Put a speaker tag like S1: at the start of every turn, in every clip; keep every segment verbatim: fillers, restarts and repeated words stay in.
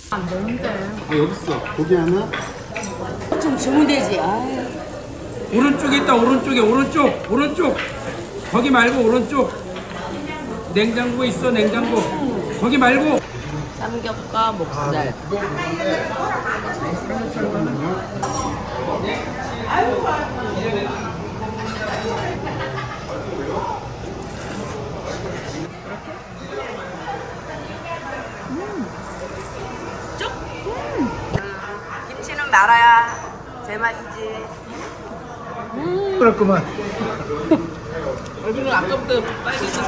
S1: 안 되는데.
S2: 아, 여기 있어. 고기 하나?
S3: 좀 주면 되지. 아유.
S4: 오른쪽에 있다. 오른쪽에 오른쪽 오른쪽 거기 말고 오른쪽 냉장고에 있어. 냉장고 거기 말고.
S3: 삼겹과 목살. 김치는 말아야 제맛이지.
S1: 음.
S4: 그렇구만.
S3: 얼굴은 아까부터 빨개졌어.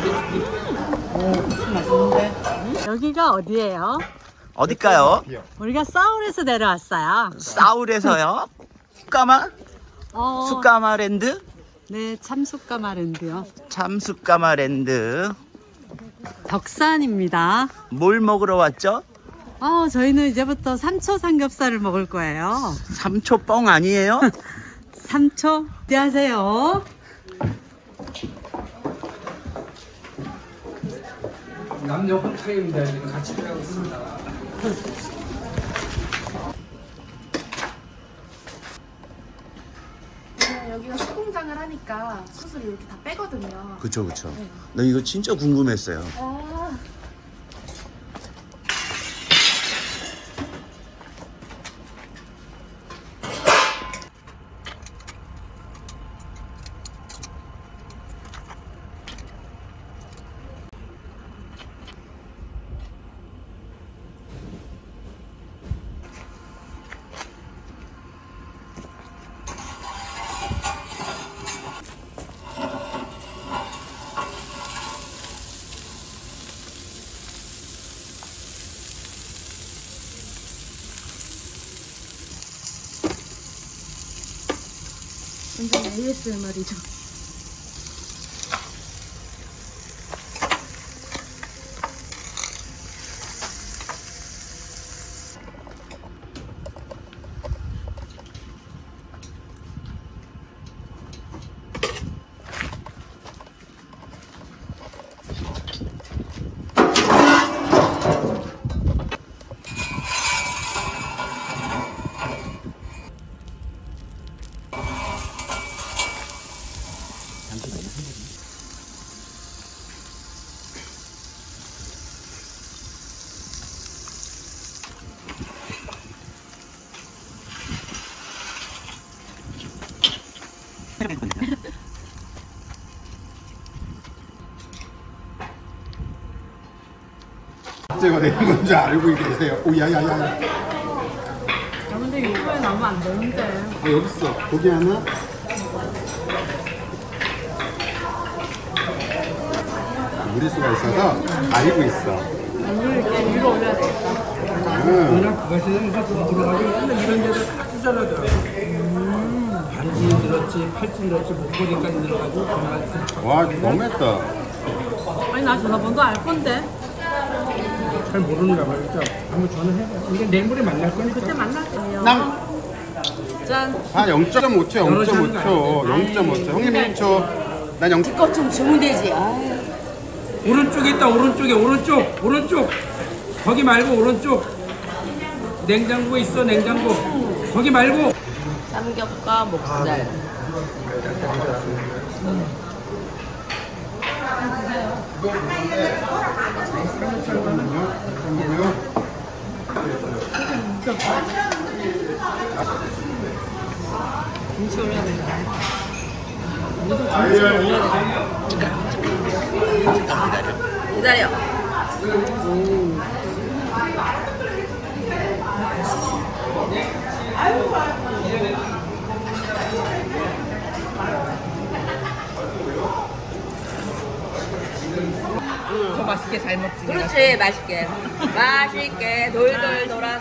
S3: 맛있는데.
S1: 여기가 어디예요?
S5: 어딜까요?
S1: 우리가 사울에서 내려왔어요.
S5: 사울에서요? 숫가마?
S1: 어,
S5: 숫가마랜드?
S1: 네, 참숯가마랜드요.
S5: 참숫가마랜드.
S1: 덕산입니다.
S5: 뭘 먹으러 왔죠?
S1: 어, 저희는 이제부터 삼초 삼겹살을 먹을 거예요.
S5: 삼초 뻥 아니에요?
S1: 삼초. 안녕하세요.
S4: 남녀 혼탕입니다. 지금 같이 들어가고 있습니다.
S6: 여기가 수공장을 하니까 숯을 이렇게 다 빼거든요.
S5: 그쵸 그쵸. 나 이거 진짜 궁금했어요.
S6: 아, 완전 에이에스엠알이죠.
S2: 제가 내는 건지 알고 계세요. 오, 야야야.
S1: 야, 근데 이거에 나오면 안 되는데.
S2: 아, 여기 있어. 고기 하나? 무리수가 있어서 알고 있어.
S1: 물을 이렇게 위로 올려야 되겠다.
S2: 응.
S4: 그냥 그가 시장에서 돈 들어가지고 맨날 이런 데를 다 쓰잖아요. 반지 들었지, 팔찌 들었지, 목걸이까지 들어가고 그래가지고
S2: 와, 너무했다.
S1: 아니, 나 전화번호 알 건데.
S4: 잘 모르는가 봐요. 그러니까 한번 전화해봐. 이게 내일 모레 만날 거니까.
S1: 그때 만날 때요.
S2: 남!
S1: 짠.
S2: 한 영 점 오 초, 영 점 오 초. 영 점 오 초. 형님 일 초. 난 영.
S3: 이거 좀 주면 되지. 아유.
S4: 오른쪽에 있다. 오른쪽에 오른쪽 오른쪽 거기 말고 오른쪽 냉장고에 있어. 냉장고 거기 말고.
S3: 삼겹과 목살. 김치 올려야 된다. 기다려. 오.
S1: 더 맛있게 잘 먹지.
S3: 그렇지, 맛있게. 맛있게 돌돌 돌아서.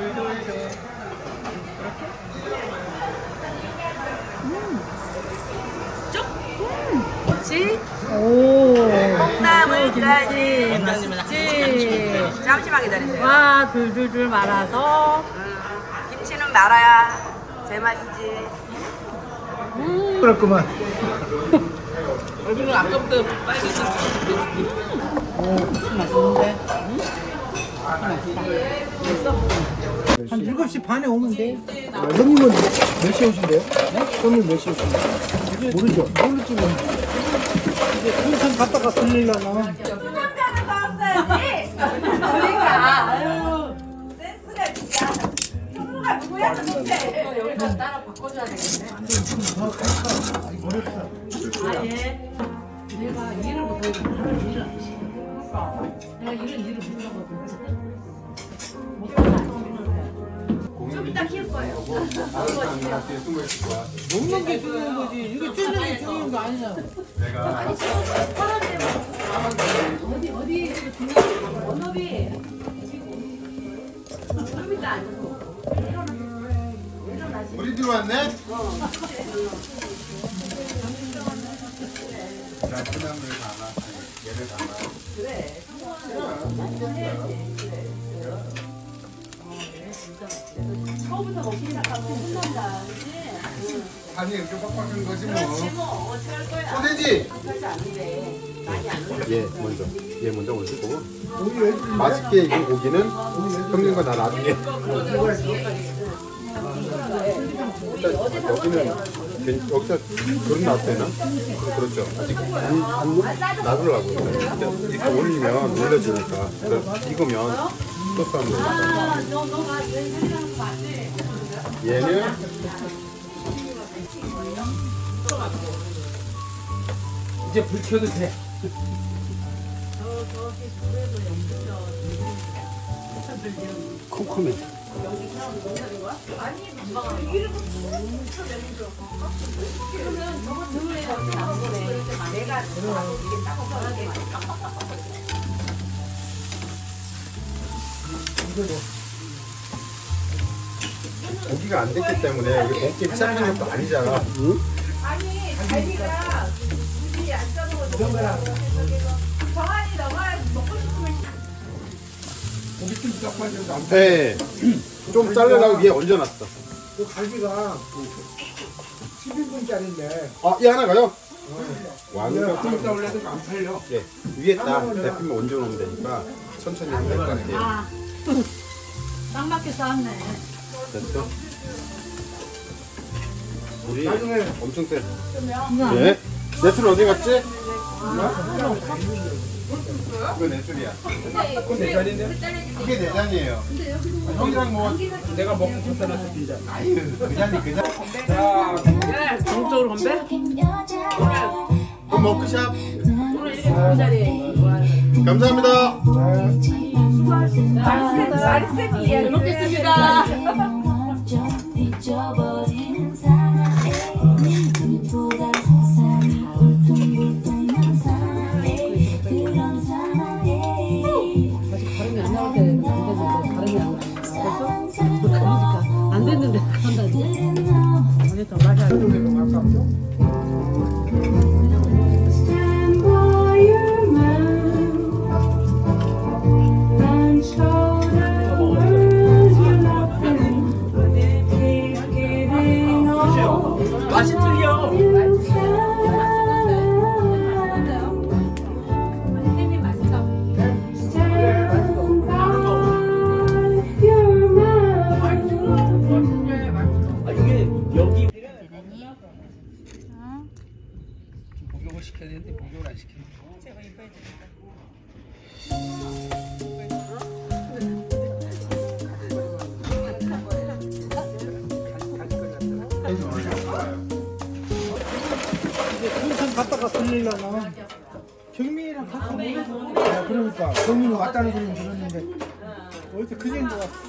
S3: 쭉. 그렇지.
S1: 오.
S3: 콩나물까지.
S1: 맛있지.
S3: 잠시만 기다리세요.
S1: 와, 둘둘둘 말아서.
S3: 음, 김치는 말아야 제맛이지.
S4: 그렇구만.
S3: 얼굴은 아까부터 빨개졌어.
S1: 오, 맛있는데.
S7: 한 일곱 시 반에 오면 돼. 아, 형님은 몇 시에 오신대요? 네? 형님 몇 시에 오신대요? 모르죠? 모르지 뭐. 이제 풍선 갔다가 들리려나?
S3: 그러니까 아유 센스가 진짜 형부가 누구야 도대체 여기서 따라 바꿔줘야 되겠네. 아예 내가 일을 못하거든. 내가 일을 일을 못하거든. 좀 이따 키울 거예요.
S7: 먹는 게 중요한 거지. 이거 찌는 게 중요한 거 아니야.
S3: 어디 어디 중요한 원업이 좀 이따 앉고
S2: 우리 들어왔네?
S3: 처음부터 먹기 시작하면 혼난다.
S2: 아니 이렇게 빡빡한 거지 뭐.
S3: 그렇지 뭐 어떡할 거야.
S2: 소세지!
S3: 그렇지 않은데 많이 안 먹어.
S2: 얘 먼저 얘 먼저 올리고 맛있게 익은 고기는 형님과 나 나중에 일단 여기는 괜- 여기서 그릇 놔도 되나? 그렇죠 아직 안, 안 놔두려고 일단 이렇게 올리면 올려주니까 그래서 익으면 소스 한번 올려서
S3: 너너가 내 생각하는 거 맞지?
S2: 얘는
S4: 이제 불 켜도 돼.
S5: 컴컴해.
S2: 고기가 안 됐기 때문에 이게 볶기 시작한 것도 아니잖아 응?
S3: 아니 갈비가 굳이 안 짜먹어도 정한이 너가 먹고 싶으면
S4: 고기 좀 섞어야 된다.
S2: 네. 좀 자르려고 위에 얹어놨어
S7: 그 갈비가 십 인분짜리인데.
S2: 아, 얘 하나 가요? 왕가
S4: 좀 이따 올려도 안 팔려.
S2: 예, 위에다 대표면 얹어놓으면 되니까 천천히 하면 될 것 같아요
S1: 아, 딱 맞게 싸웠네.
S2: 됐어? 우리
S7: 나중에
S2: 엄청 세 예? 내 술 어디 갔지? 이거 내 술이야
S4: 그건 내 자리인데?
S2: 그게 내 잔이에요 아, 형이랑 뭐
S4: 내가 먹고 갖다 놨어, 빈자.
S2: 아니 그 잔이 그 잔.
S4: 자,
S3: 정적으로 건배?
S2: 그 머크샵
S3: 오늘 이렇게 좋은 자리에
S2: 감사합니다
S3: 마리쌤이 이야기 먹겠습니다.
S8: 잊어버리는 사랑에 슬프가 세상이 울퉁불퉁한 사랑에 그런 사랑에
S1: 아직 발음이 안 나올 때는 안 됐는데 발음이 안 나왔어? 그러니까 안 됐는데 한다니까. 이게 더 맛이 안 나.
S8: Stand by your man and show the world you love them. Keep giving all
S4: 맛이 틀려.
S8: you can. Stand by your man.
S4: 아, 이게 여기. 목욕을 시켜야 되는데 목욕을 안 시켜.
S7: 이제 풍선 갔다가 들리려나? 경민이랑 같이 오는 거. 야, 그러니까 경민이 왔다는 소리는 들었는데 어디서 그냥 거 같아.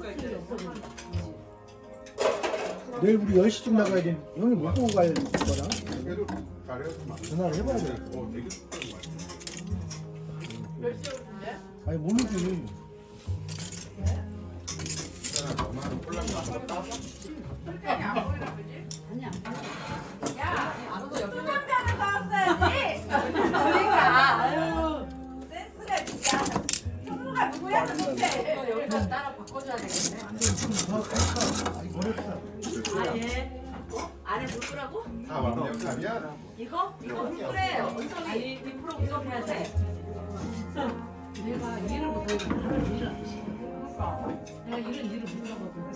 S7: 내일 우리 열 시쯤 나가야 돼. 형이 못 보고 갈 거라. 전화를 해봐야 돼. 아니 모르지.
S3: 그러니까 아유 센스가 진짜 형부가 누구야 도대체 여기서 따라 바꿔줘야 되겠네. 아예 안에 물 끄라고?
S2: 다 완벽하면
S3: 이거? 이거 물 끄래. 아니 이 프로 구성해야 돼.
S1: 내가 일을 못하니까 나를 일을 안 시켜. 내가 이런 일을 못하거든.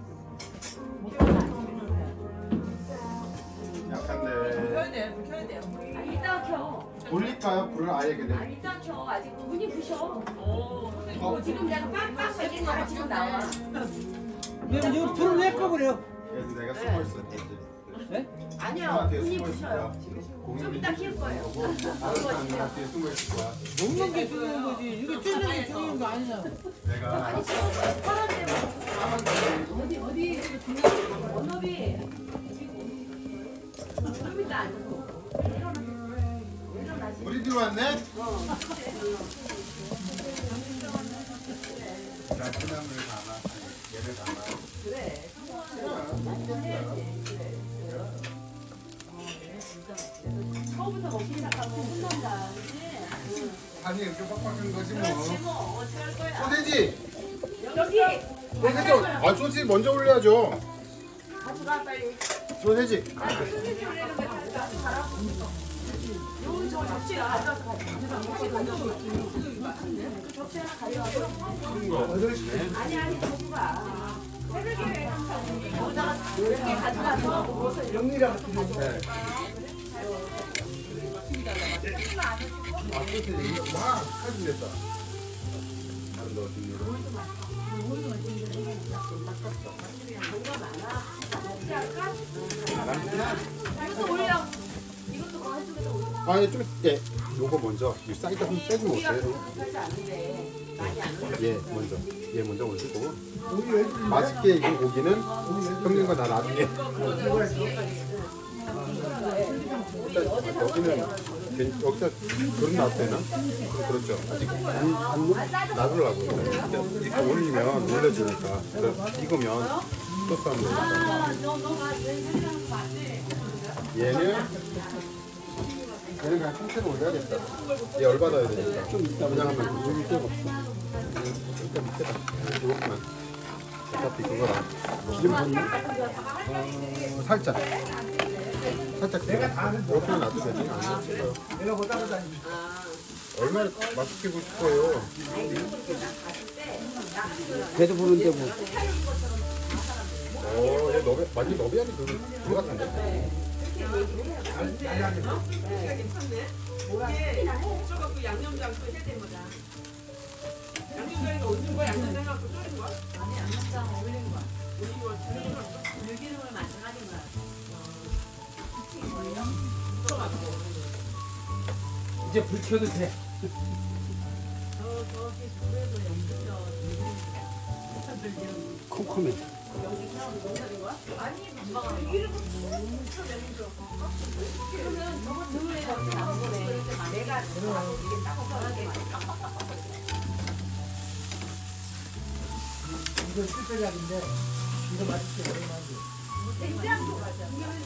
S2: 약한데.
S3: 켜야 돼, 불 켜야 돼요.
S9: 아니 이따 켜.
S2: 돌릴까요? 불을 아예 그냥.
S9: 아니 이따 켜. 아직 문이 부셔.
S3: 오, 선생님.
S9: 어, 지금 내가 빡빡 걸린 거가 지금 나와.
S7: 여러분 이거 불을 왜 꺼버려?
S2: 그래서 내가 숨어 있어.
S7: 네?
S9: 아니요,
S2: 뒤에
S9: 문이
S2: 숨어 있을
S9: 부셔요.
S2: 거야.
S9: 좀 이따 킬 거예요.
S2: 나는 뒤에 숨어 있을 거야.
S7: 먹는 게 중요한 거지. 이거 찌는 게 중요한 거 아니야.
S2: 내가
S9: 아니 지금 서른 대면
S1: 어디 어디
S9: 원업이 좀 이따 앉아서 일어나지.
S2: 우리 들어왔네? 자, 그냥을 담아. 얘를 담아.
S9: 그래. 처음부터 먹기 시작하면 혼난다. 그치?
S2: 아니, 이렇게 빡빡한 거지 뭐.
S9: 그렇지 뭐. 어떻게 할 거야?
S2: 소세지!
S9: 여기
S2: 소세지! 아, 소세지 먼저 올려야죠.
S9: 가져가 빨리.
S2: 소세지!
S9: 소세지 올리는 거 가져가라. 여기 저 접시 가져가서 가져가. 그 접시 하나 가져가서.
S2: 여덟 시네.
S9: 아니 아니 가져가. 새벽에 왜 여기다가 이렇게 가져가서 먹어서
S7: 영리랑
S2: 네. 아, 소세지 이거 막 사진 됐다. 다른 거 어디 있는
S9: 이것도 올려. 이것도 그 한쪽에다 올려.
S2: 아니, 좀, 예. 요거 먼저. 이 사이드 한번 빼주면 어때요?
S9: 하지 않는데 많이 안 올려.
S2: 예, 먼저. 얘 먼저 올리고. 맛있게 익은 고기는 형님과 나 나중에. 일단 여기는 괜- 여기다 그릇 놔도 되나? 그렇죠. 아직 안, 안 놔두려고. 일단 이렇게 올리면 올려지니까. 그래서 익으면 소스 한번 넣어봐.
S9: 아, 너너가 내 사진하는 거 맞지?
S2: 얘는 얘는 그냥 통째로 올려야겠다. 얘 열받아야 되니까. 좀 이따 그냥 하면 올릴 데가 없어. 일단 밑에다 이렇게만. 어차피 그거랑 기름 붓는 어, 살짝 살짝 내가 다 이렇게만 놔도 되지 않나 싶어요.
S7: 내가 못 따라다니.
S2: 얼마나 맛있게 볼 거예요.
S7: 배도 부른데 뭐.
S2: 어, 얘 너비 완전 너비하니 그 그거 같은데.
S3: 이게 묻혀갖고 양념장 또 해야 되는 거잖아. 양념장이가 얹은 거야? 양념장 해갖고 졸인 거야?
S9: 아니 양념장 올린 거야. 올린 거 들기름을 만들어가는 거야.
S7: 이제 불 켜도 돼.
S9: 저 저기 불에도 연기죠.
S7: 컴컴해.
S9: 아니 이름을 묻혀내는 거. 그러면 저거 들에 이렇게 나온 거네. 내가 이게 딱 op하게
S7: 이거 실패작인데 이거 맛있게 오랜만이지.
S9: 냉장고 가자.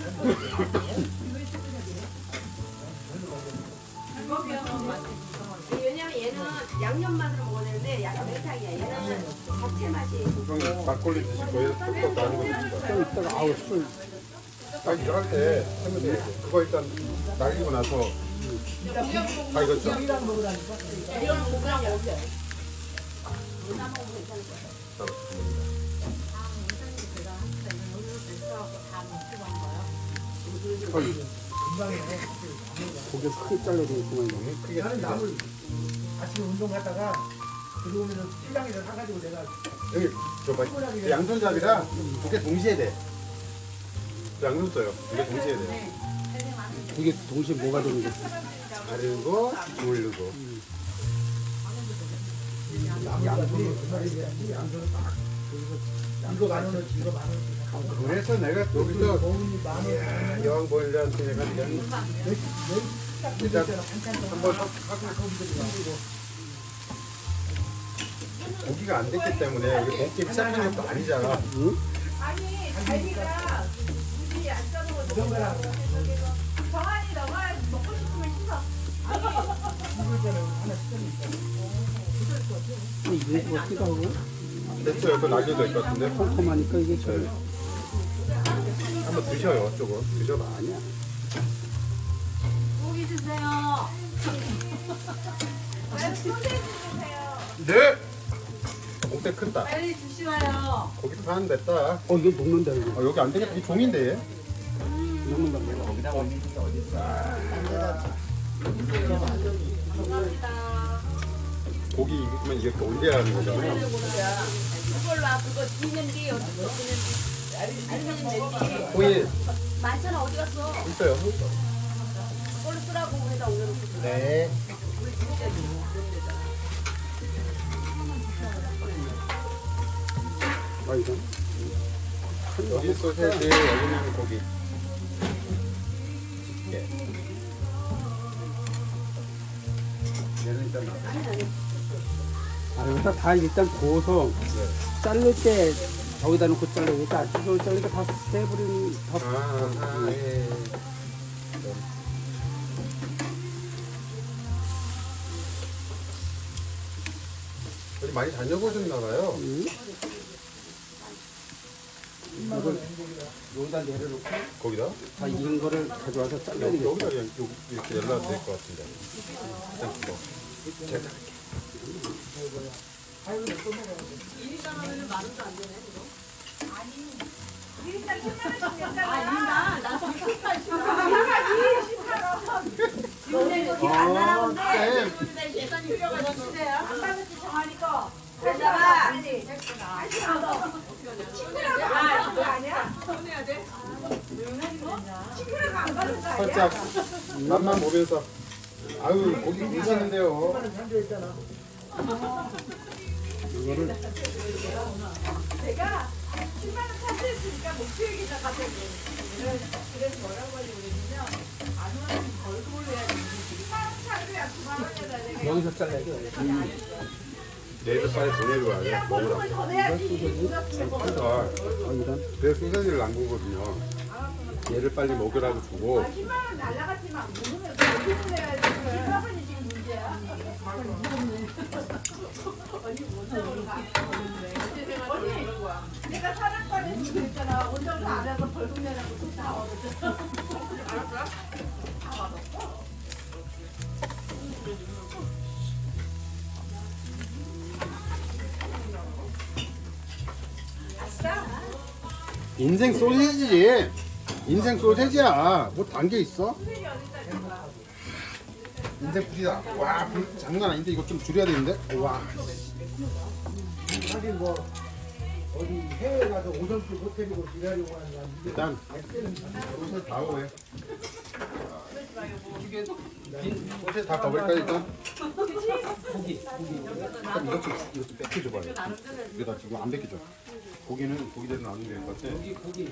S9: 왜냐면 얘는 양념 맛으로 먹어야 되는데 약간 매탕이야. 얘는 잡채 맛이.
S2: 형님 막걸리 드실 거예요? 뚝뚝 나는 거 드실 거예요? 좀 이따가 아우 술. 딱 일어날 때 하면 돼. 그거 일단 날리고 나서 다 익었죠?
S7: 이랑 먹으라니까.
S9: 이건 고기랑 먹을게. 나 먹으면 괜찮을 거야.
S7: 금방에
S2: 고기 크게 잘라도 있구만 형님. 크게
S7: 나는
S2: 잘라.
S7: 나물 아침에 운동 갔다가 들어오면은 시장에서 사가지고 내가
S2: 여기 저봐 양손잡이라 두 개 동시에 돼. 양손 써요. 두 개 동시에 돼요.
S7: 이게 동시에 뭐가 되는 거지?
S2: 가르고 누르고.
S7: 양손이 그 말이지. 양손은 딱 이거 만 원어치 이거 만 원어치.
S2: 그래서 내가 여기서
S7: 거운이 만 원.
S2: 여왕 보일러한테 내가 그냥 일단 한번 고기가 안 됐기 때문에 이게 먹기 시작하는 것도 아니잖아. 응?
S3: 아니, 갈비가 굳이 안 써먹어도 정한이 너가 먹고 싶으면 씻어.
S7: 이거 어떻게 하고?
S2: 됐어요. 그거 날려도 될 것 같은데.
S7: 컴컴하니까 이게 잘.
S2: 한번 드셔요. 조금 드셔봐. 아니야.
S9: 고기 주세요.
S3: 소세지
S2: 다
S3: 빨리 주시와요.
S2: 고기도 반 냈다.
S7: 어 이거 녹는다 이거.
S2: 어, 여기 안 되겠다. 이 종인데 얘.
S7: 녹는다.
S2: 고기 익으면 이렇게 올려야 하는 거잖아요.
S3: 그걸로 그거 뒤냄비 어디 뒤냄비 알루미늄
S2: 호일
S3: 많잖아. 어디 갔어?
S2: 있어요.
S3: 그걸로 쓰라고 해다 올려놓고.
S7: 네.
S2: 아 이거. 여기 소세지, 여기는 고기. 집게. 얘는 일단 놔둬.
S7: 아 여기다 다 일단 구워서 자를 때 저기다 놓고 자르니까 저기 자르니까 다 세버린 다.
S2: 아, 아, 예. 우리 많이 다녀보셨나 봐요.
S7: 응? 이걸 여기다 내려놓고
S2: 거기다?
S7: 다 익은 거를 가져와서 잘라야
S2: 여기,
S7: 되겠다.
S2: 여기다 그냥 요- 이렇게 열라도 될 것 같은데. 일단 뭐 제가 어, 쌤.
S3: 예산이 필요가지고 주세요. 안 받을지 정하니 거. 가져봐. 빨리. 아, 이거 아니야? 손해야 돼? 친구랑 안 받는다.
S2: 살짝 맛만 보면서 아유 고기 괜찮은데요.
S7: 이거를
S3: 내가 십만 원 카드했으니까 목표 얘기자 가지고. 그래서 뭐라고 하지 그랬냐면 안 오면 벌금을 내야 돼. 십만 원 카드야 구만 원이다 내가.
S7: 여기서 잘라야 돼.
S2: 내일 빨리 보내러 와요. 먹으라고.
S3: 벌금을 더 내야지.
S2: 그러니까
S7: 어, 이런.
S2: 그래서 소세지를 남구거든요. 얘를 빨리 먹으라고 주고
S3: 십만 원 날라갔지만 모르면 벌금을 내야지. 십만 원이 지금 문제야. 언니 못하는 거 언니 내가 사랑받을 수도 있잖아. 운전을 안 해서 벌금 내라고 또 나오거든. 알았어? 다 받았어? 아싸.
S2: 인생 소세지지. 인생 소세지야. 뭐 단 게 있어? 인생 불이다. 와, 불 장난 아닌데 이거 좀 줄여야 되는데. 와.
S7: 하긴 뭐 어디 해외 가서 오성급 호텔이고 일하려고 하는 거
S2: 일단 소세지 다 먹어요. 소세지 다 먹을까 일단?
S7: 고기 고기.
S2: 일단 이것 좀 이것 좀 뺏겨줘봐요. 이거 나 지금 안 뺏겨줘. 고기는 고기대로 나누면 될 것 같아.
S7: 고기 고기.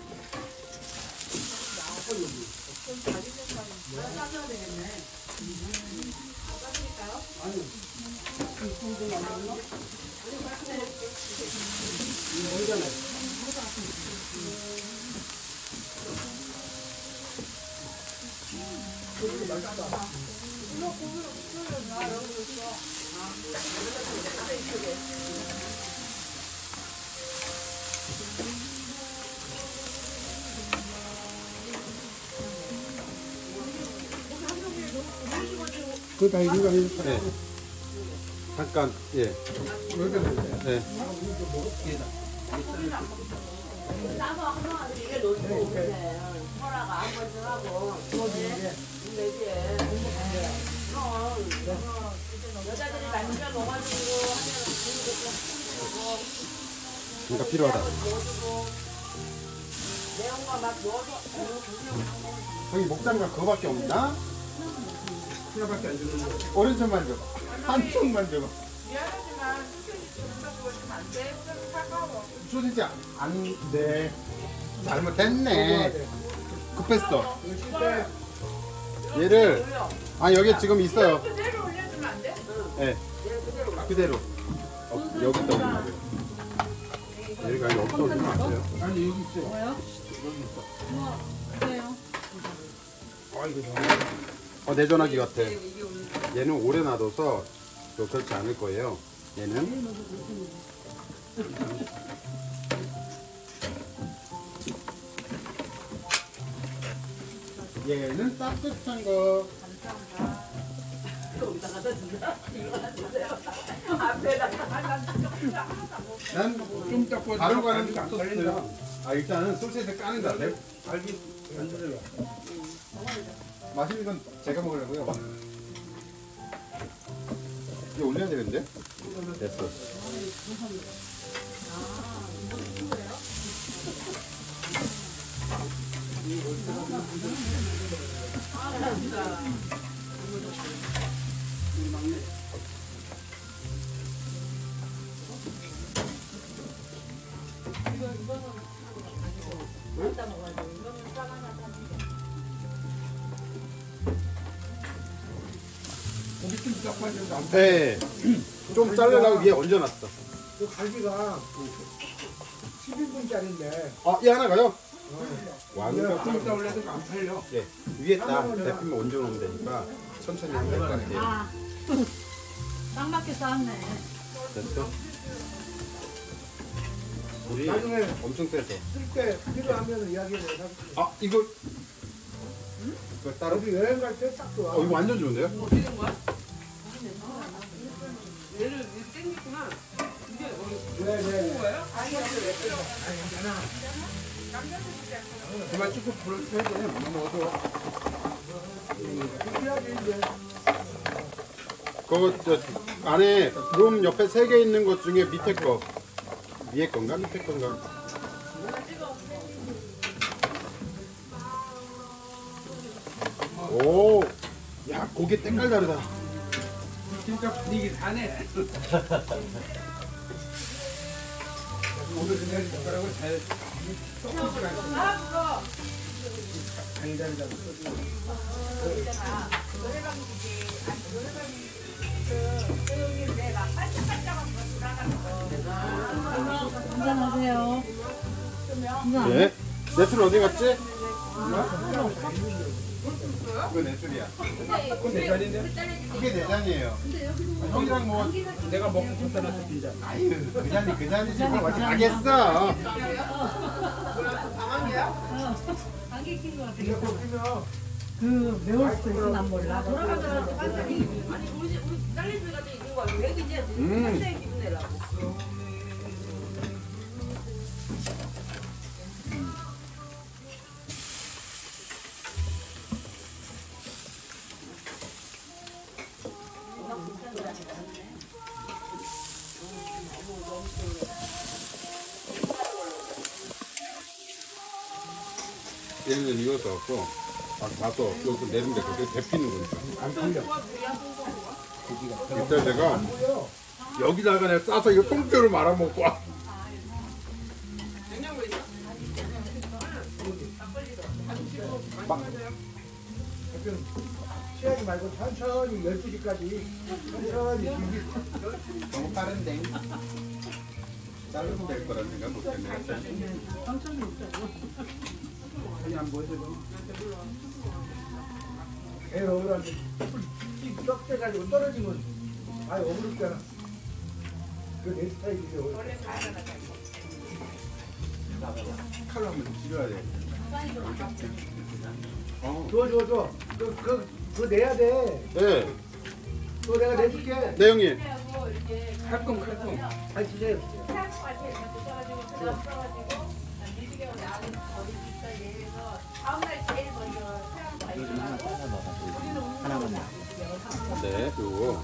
S7: 그거 다 익은 거 아니에요?
S2: 네. 잠깐 예. 네.
S3: 이게 놓치고 오네. 허락 한 번씩 하고. 근데 이제 그럼 여자들이 남자 먹어주고 하면
S2: 그러니까 필요하다.
S3: 매운거 막 넣어서
S2: 저기 목장갑 그거밖에 없나?
S7: 하나밖에 안 주는 거.
S2: 오른쪽만 줘봐. 한쪽만 줘봐.
S3: 미안하지만 소세지 주문하고 있으면 안 돼. 좀 차가워.
S2: 소세지 안 돼. 잘못했네. 급했어. 얘를 아 여기 지금 있어요.
S3: 그대로 올려주면 안 돼?
S2: 네. 그대로. 어, 여기다 올리면 돼요. 여기가 여기다 올리면 안 돼요.
S7: 아니 여기 있어요.
S1: 뭐요? 우와, 그래요.
S7: 아 이거 좋아.
S2: 어, 내 전화기 같아. 얘는 오래 놔둬서 또 그렇지 않을 거예요. 얘는 얘는 따뜻한 거. 난좀
S4: 닦고
S2: 바로 가는
S4: 갈비가 안
S2: 소스예요. 아 일단은 소스에서 까는 거 같아요.
S4: 갈비 안 들어요.
S2: 맛있는 건 제가 먹으려고요. 이게 올려야 되는데? 됐어.
S4: 고기 좀 닦아야 된다.
S2: 네. 좀 자르려고 위에 얹어놨어.
S7: 그 갈비가 십 인분짜리인데
S2: 아, 이 하나가요?
S7: 어.
S2: 완전
S4: 좀 이따 올려도 안 팔려.
S2: 예. 위에다 데피면 얹어놓으면 되니까 천천히 하면 될 것 같아요.
S1: 아, 딱 맞게 싸웠네.
S2: 됐어? 물이
S7: 나중에
S2: 엄청 세서.
S7: 쓸 때 필요하면 이야기를 해서
S2: 아, 이거 이거 따로?
S7: 여기 여행 갈 때 딱 좋아.
S2: 어, 이거 완전 좋은데요?
S3: 얘를 땡기구나. 이게
S7: 네, 네.
S3: 거예요?
S4: 그만 찍고 불을 켜야 돼. 못 먹어도.
S2: 그거 저 안에 룸 옆에 세 개 있는 것 중에 밑에 거 위에 건가 밑에 건가? 오, 야 고기 때깔 다르다.
S4: 진짜 분위기 사네. 오늘 그냥 젓가락을 잘 섞으시라.
S1: 한잔하세요.
S2: 예. 내 술 어디 갔지? 그거 내 술이야.
S4: 그건 내 잔인데?
S2: 그게 내 잔이에요. 형이랑 뭐
S4: 내가 먹고 갖다 놨어 빈잔.
S2: 아유 그 잔이 그 잔이지 뭐 가겠어.
S1: 안개 낀것 같아. 그 매울 수도 있어, 난 몰라.
S3: 아니 우리 우리 딸내미 같은 있는 거야. 왜 이제
S2: 음.
S3: 학생 기분 내라고.
S2: 얘는 이어서 갖고 막 봐서 여기서 내린데 그게 데피는 거니까.
S7: 안 풀려.
S2: 이때 내가 여기다가 내가 싸서 이거 통째로 말아먹고 와.
S7: 취하지 말고 천천히 열두 시까지 천천히 준비.
S2: 너무 빠른데. 자르면 될 거라는 생각 못했네.
S1: 천천히 먹자고.
S4: 그냥 뭐 해도
S7: 애 억울한데 썩대가지고 떨어지면 아예 억울했잖아. 그 내 스타일이죠.
S2: 칼로 한번 찔러야 돼. 어.
S7: 줘, 줘, 줘. 그, 그, 그거 내야 돼.
S2: 네.
S7: 그거 내가 내줄게.
S2: 네 형님.
S4: 칼끔 칼끔.
S7: 아니, 진짜.
S3: 다음날 제일 먼저 태양
S2: 네, 요거.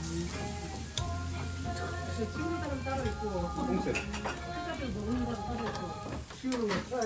S1: 친구 사람 따로 있고,
S2: 홍색.
S1: 회사들 먹는 사람 따로 있고.
S7: 키우는 거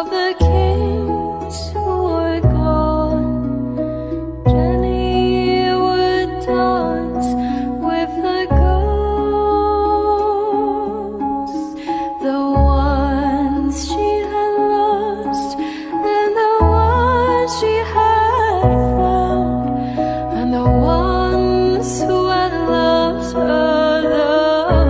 S8: of the kings who were gone. Jenny would dance with the ghosts, the ones she had lost and the ones she had found, and the ones who had loved her the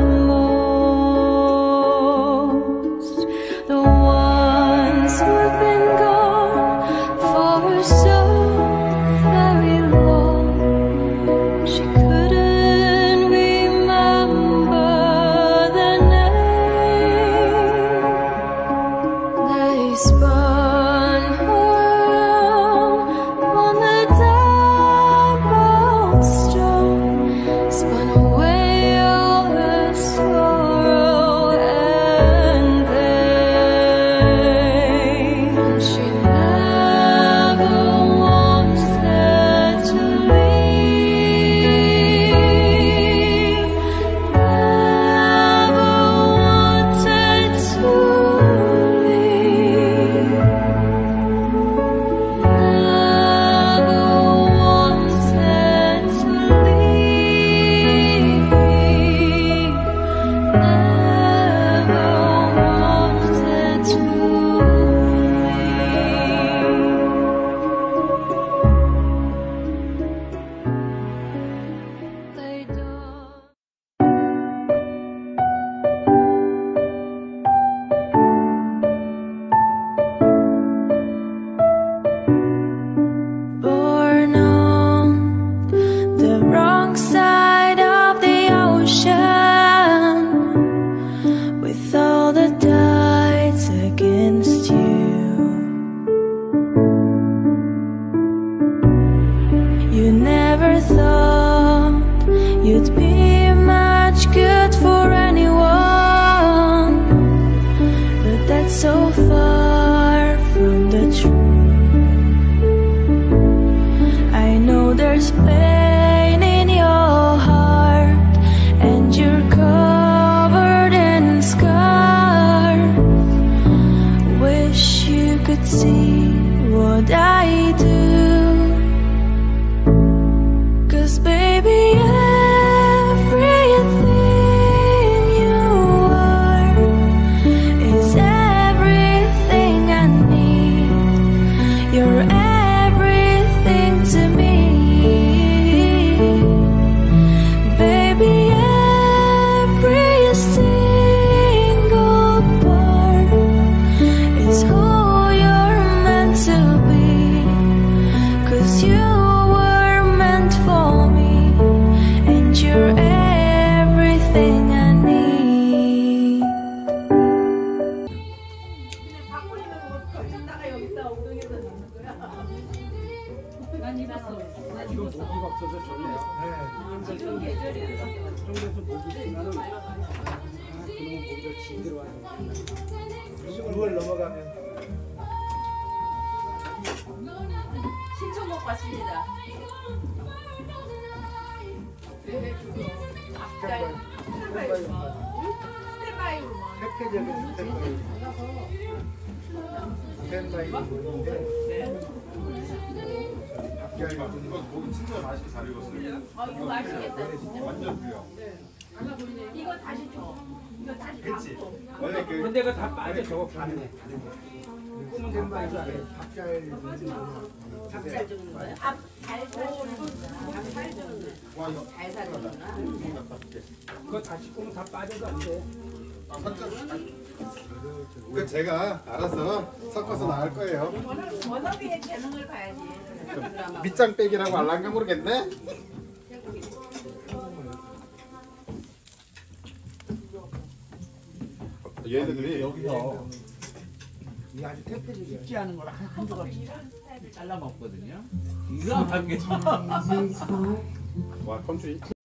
S8: most, the ones who've been gone for so very long. She couldn't remember the name. They spun around on the diamond stone, spun away all her sorrow and pain. She never wanted to leave, never wanted to leave, never wanted to leave, never wanted to leave. They don't. Born on the wrong side of the ocean, with all the tides against you. You never thought you'd be much good for anyone, but that's so far from the truth. I know there's pain in your heart, and you're covered in scars. Wish you could see what I do, 'cause baby, everything you are is everything I need. You're everything to me. Baby, every single part is who you're meant to be, 'cause you were meant for me, and you're everything I need.
S3: 바꾸는 거 걷다가 여기다 엉덩이에다 넣는 거야.
S1: 난 입었어. 난
S4: 이건
S1: 입었어.
S4: 모기가 없어서 좋네요.
S3: 지금 계절이에요.
S4: 정도에서 모기 있으면은 아, 그놈 모기가 징그러 와요.
S7: 유월 넘어가면
S3: 신청곡 왔습니다. 네, 그거. 앞달 스탠바이 음악. 스탠바이 음악.
S7: 획기적인 스탠바이 스탠바이 부분인데
S2: 야, 이거 이거 고기 진짜 맛있게 잘 익었어요.
S3: 아, 이거 맛있겠다, 진짜.
S2: 완전 부려.
S3: 이거 다시 줘. 이거 다시
S2: 그치?
S3: 담고.
S2: 원래 그
S4: 근데 그거 다 빠져 저거 가네. 꿈은 다 빠져 안 해.
S7: 박잘
S3: 잘 주는 거예요? 아, 잘 주는 잘 주는
S2: 와 이거
S3: 잘 사주는구나.
S4: 그거 다시 꿈은 다 빠져도 안 돼.
S2: 아, 섞어. 그 제가 알아서 섞어서 나갈 거예요.
S3: 워낙- 워너비의 재능을 봐야지. 드라마.
S2: 밑장 빼기라고 알란가 모르겠네. 얘네들이
S7: 여기서 이 아주 태폐적이야.
S10: 쉽지 않은 걸 한, 한 조각씩 잘라 먹거든요. 이상하게.
S2: 와 컨트리